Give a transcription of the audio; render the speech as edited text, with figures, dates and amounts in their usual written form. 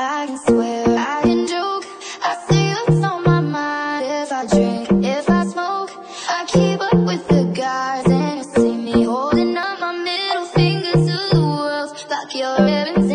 I can swear, I can joke. I say what's on my mind. If I drink, if I smoke, I keep up with the guys, and you'll see me holding up my middle finger to the world like you're